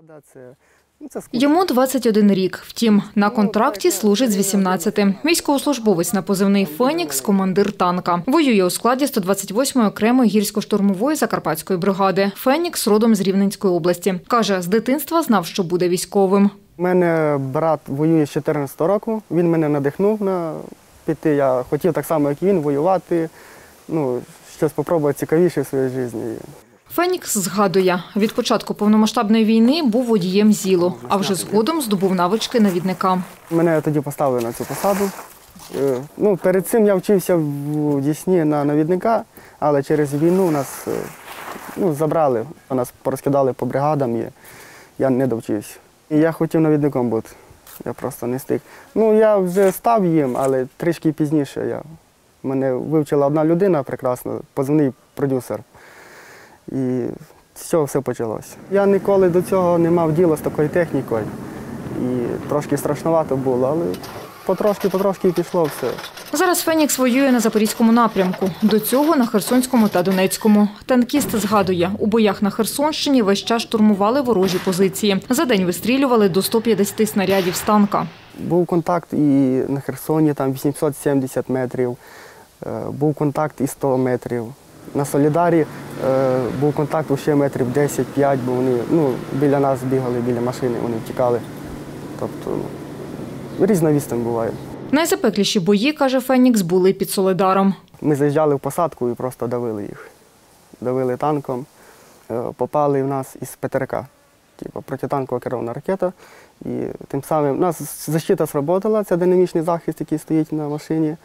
Йому 21 рік. Втім, на контракті служить з 18. Військовослужбовець на позивний «Фенікс», командир танка. Воює у складі 128-ї окремої гірсько-штурмової Закарпатської бригади. Фенікс родом з Рівненської області. Каже, з дитинства знав, що буде військовим. У мене брат воює з 14 року. Він мене надихнув на піти. Я хотів так само, як і він, воювати. Щось спробувати цікавіше в своїй житті. Фенікс згадує, від початку повномасштабної війни був водієм ЗІЛу, а вже згодом здобув навички навідника. Мене тоді поставили на цю посаду. Перед цим я вчився в Дісні на навідника, але через війну нас забрали, нас порозкидали по бригадам і я не довчився. І я хотів навідником бути, я просто не встиг. Я вже став їм, але трішки пізніше. Мене вивчила одна людина прекрасно, позивний продюсер. І з цього все почалося. Я ніколи до цього не мав діла з такою технікою. І трошки страшновато було, але потрошки пішло все. Зараз Фенікс воює на Запорізькому напрямку. До цього на Херсонському та Донецькому. Танкіст згадує, у боях на Херсонщині весь час штурмували ворожі позиції. За день вистрілювали до 150 снарядів з танка. Був контакт і на Херсоні, там 870 метрів. Був контакт і 100 метрів. На Солідарі був контакт ще метрів 10-5, бо вони біля нас бігали, біля машини, вони втікали. Тобто різна відстань буває. Найзапекліші бої, каже Фенікс, були під Солидаром. Ми заїжджали в посадку і просто давили їх. Давили танком, попали в нас із ПТРК, протитанкова керована ракета. І тим самим у нас защита сработала, це динамічний захист, який стоїть на машині.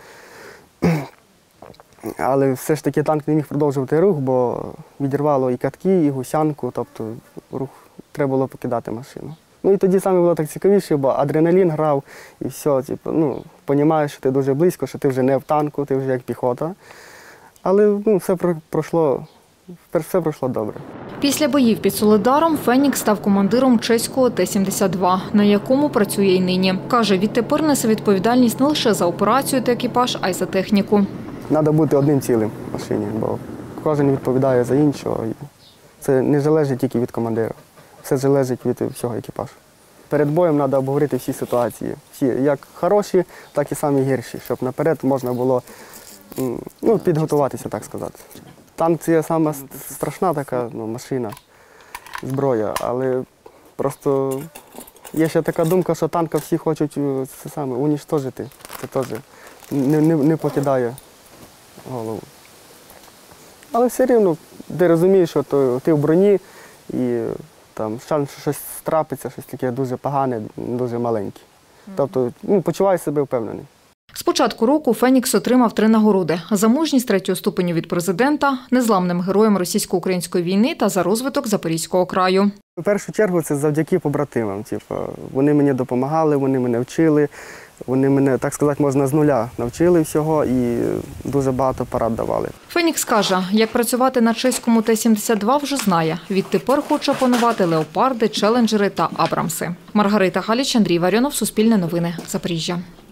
Але все ж таки танк не міг продовжувати рух, бо відірвало і катки, і гусянку, тобто рух треба було покидати машину. І тоді саме було так цікавіше, бо адреналін грав і все, розумієш, що ти дуже близько, що ти вже не в танку, ти вже як піхота. Але все пройшло добре. Після боїв під Солидаром Фенікс став командиром чеського Т-72, на якому працює й нині. Каже, відтепер несе відповідальність не лише за операцію та екіпаж, а й за техніку. Треба бути одним цілим в машині, бо кожен відповідає за іншого. Це не залежить тільки від командира, все залежить від всього екіпажу. Перед боєм треба обговорити всі ситуації, всі як хороші, так і самі гірші, щоб наперед можна було підготуватися, так сказати. Танк – це сама страшна така машина, зброя, але просто є ще така думка, що танка всі хочуть унічтожити. Це теж не покидає голову. Але все рівно ти розумієш, що ти в броні і там шанс, що щось трапиться, щось таке дуже погане, дуже маленьке. Тобто почуваю себе впевнений. З початку року Фенікс отримав 3 нагороди – за мужність 3-го ступеню від президента, незламним героєм російсько-української війни та за розвиток Запорізького краю. В першу чергу це завдяки побратимам. Вони мені допомагали, вони мене вчили, вони мене, так сказати, можна з нуля навчили всього і дуже багато порад давали. Фенікс каже, як працювати на чеському Т-72 вже знає. Відтепер хоче опанувати леопарди, челенджери та абрамси. Маргарита Галіч, Андрій Варіонов, Суспільне новини, Запоріжжя.